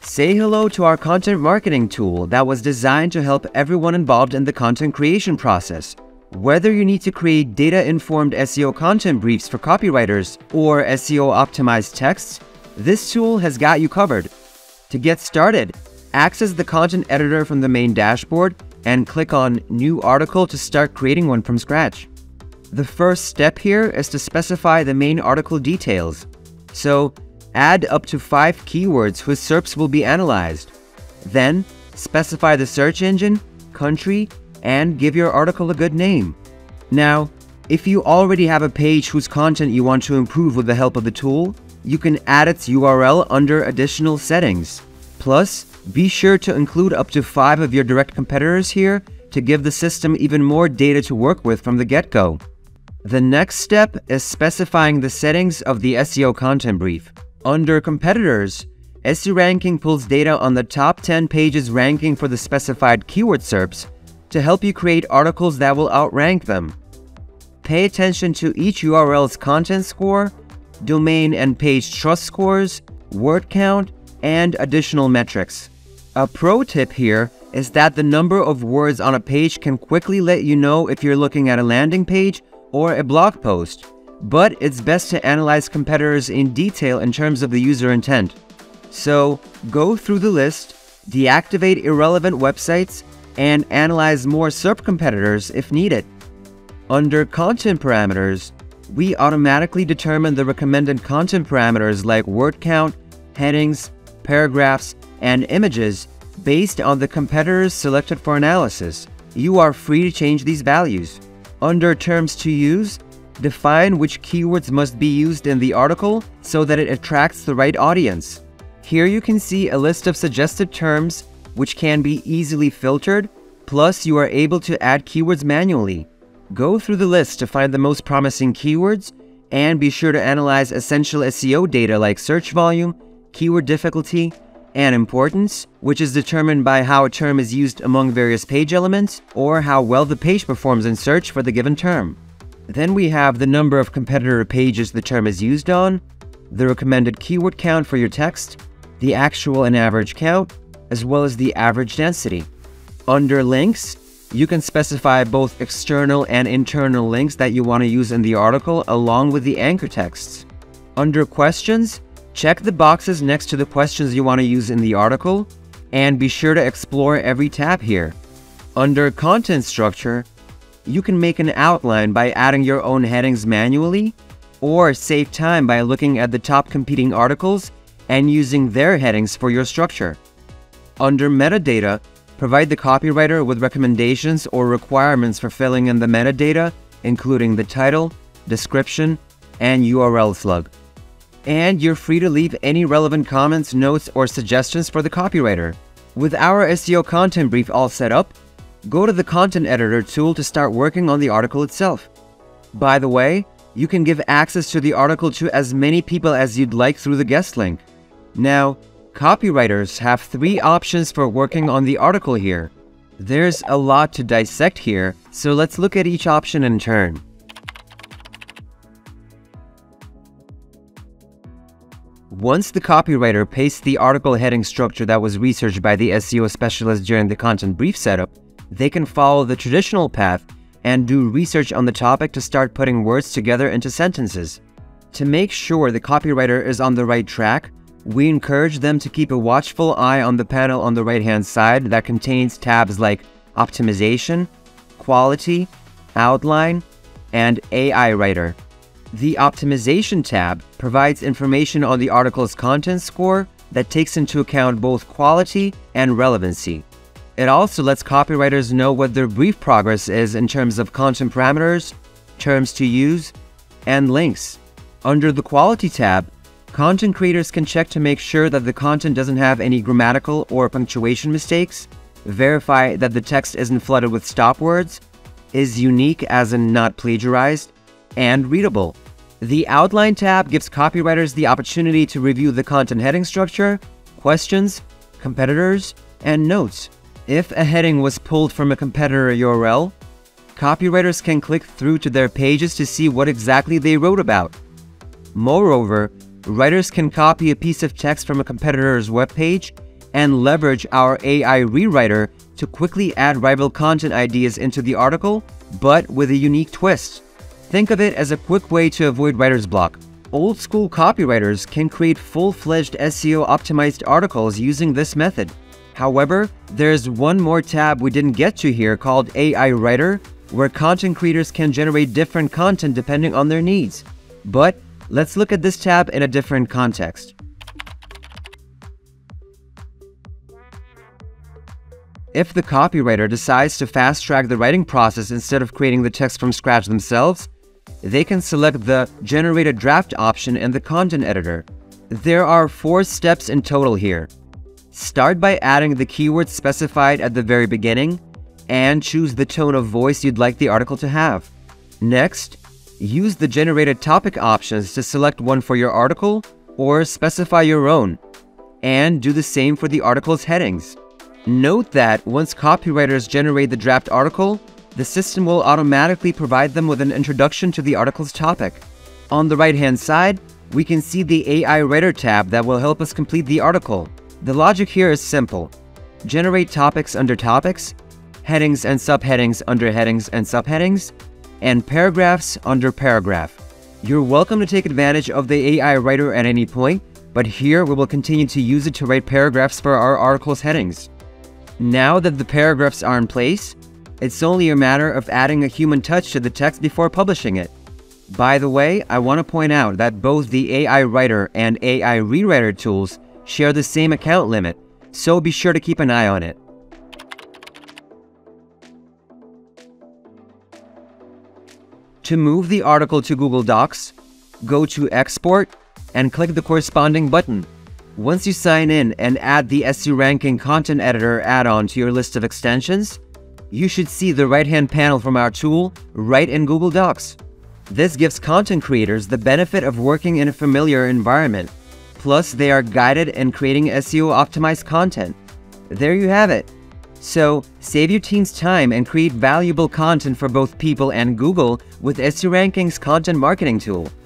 Say hello to our content marketing tool that was designed to help everyone involved in the content creation process. Whether you need to create data-informed SEO content briefs for copywriters or SEO-optimized texts, this tool has got you covered. To get started, access the content editor from the main dashboard and click on New Article to start creating one from scratch. The first step here is to specify the main article details. So, add up to 5 keywords whose SERPs will be analyzed. Then, specify the search engine, country, and give your article a good name. Now, if you already have a page whose content you want to improve with the help of the tool, you can add its URL under Additional Settings. Plus, be sure to include up to 5 of your direct competitors here to give the system even more data to work with from the get-go. The next step is specifying the settings of the SEO content brief. Under Competitors, SEO Ranking pulls data on the top 10 pages ranking for the specified keyword SERPs to help you create articles that will outrank them. Pay attention to each URL's content score, domain and page trust scores, word count, and additional metrics. A pro tip here is that the number of words on a page can quickly let you know if you're looking at a landing page or a blog post, but it's best to analyze competitors in detail in terms of the user intent. So, go through the list, deactivate irrelevant websites, and analyze more SERP competitors if needed. Under Content Parameters, we automatically determine the recommended content parameters like word count, headings, paragraphs, and images based on the competitors selected for analysis. You are free to change these values. Under Terms to Use, define which keywords must be used in the article so that it attracts the right audience. Here you can see a list of suggested terms which can be easily filtered, plus you are able to add keywords manually. Go through the list to find the most promising keywords, and be sure to analyze essential SEO data like search volume, keyword difficulty, and importance, which is determined by how a term is used among various page elements or how well the page performs in search for the given term. Then we have the number of competitor pages the term is used on, the recommended keyword count for your text, the actual and average count, as well as the average density. Under Links, you can specify both external and internal links that you want to use in the article along with the anchor texts. Under Questions, check the boxes next to the questions you want to use in the article, and be sure to explore every tab here. Under Content Structure, you can make an outline by adding your own headings manually, or save time by looking at the top competing articles and using their headings for your structure. Under Metadata, provide the copywriter with recommendations or requirements for filling in the metadata, including the title, description, and URL slug. And you're free to leave any relevant comments, notes, or suggestions for the copywriter. With our SEO content brief all set up, go to the Content Editor tool to start working on the article itself. By the way, you can give access to the article to as many people as you'd like through the guest link. Now, copywriters have 3 options for working on the article here. There's a lot to dissect here, so let's look at each option in turn. Once the copywriter pastes the article heading structure that was researched by the SEO specialist during the content brief setup, they can follow the traditional path and do research on the topic to start putting words together into sentences. To make sure the copywriter is on the right track, we encourage them to keep a watchful eye on the panel on the right-hand side that contains tabs like Optimization, Quality, Outline, and AI Writer. The Optimization tab provides information on the article's content score that takes into account both quality and relevancy. It also lets copywriters know what their brief progress is in terms of content parameters, terms to use, and links. Under the Quality tab, content creators can check to make sure that the content doesn't have any grammatical or punctuation mistakes, verify that the text isn't flooded with stop words, is unique as in not plagiarized, and readable. The Outline tab gives copywriters the opportunity to review the content heading structure, questions, competitors, and notes. If a heading was pulled from a competitor URL, copywriters can click through to their pages to see what exactly they wrote about. Moreover, writers can copy a piece of text from a competitor's webpage and leverage our AI rewriter to quickly add rival content ideas into the article, but with a unique twist. Think of it as a quick way to avoid writer's block. Old-school copywriters can create full-fledged SEO-optimized articles using this method. However, there's one more tab we didn't get to here called AI Writer, where content creators can generate different content depending on their needs. But let's look at this tab in a different context. If the copywriter decides to fast-track the writing process instead of creating the text from scratch themselves, they can select the Generate a Draft option in the content editor. There are 4 steps in total here. Start by adding the keywords specified at the very beginning and choose the tone of voice you'd like the article to have. Next, use the generated topic options to select one for your article or specify your own, and do the same for the article's headings. Note that once copywriters generate the draft article, the system will automatically provide them with an introduction to the article's topic. On the right-hand side, we can see the AI Writer tab that will help us complete the article. The logic here is simple. Generate topics under topics, headings and subheadings under headings and subheadings, and paragraphs under paragraph. You're welcome to take advantage of the AI Writer at any point, but here we will continue to use it to write paragraphs for our article's headings. Now that the paragraphs are in place, it's only a matter of adding a human touch to the text before publishing it. By the way, I want to point out that both the AI Writer and AI Rewriter tools share the same account limit, so be sure to keep an eye on it. To move the article to Google Docs, go to Export and click the corresponding button. Once you sign in and add the SEO Ranking Content Editor add-on to your list of extensions, you should see the right-hand panel from our tool right in Google Docs. This gives content creators the benefit of working in a familiar environment. Plus, they are guided in creating SEO-optimized content. There you have it. So, save your team's time and create valuable content for both people and Google with SEO Ranking's content marketing tool.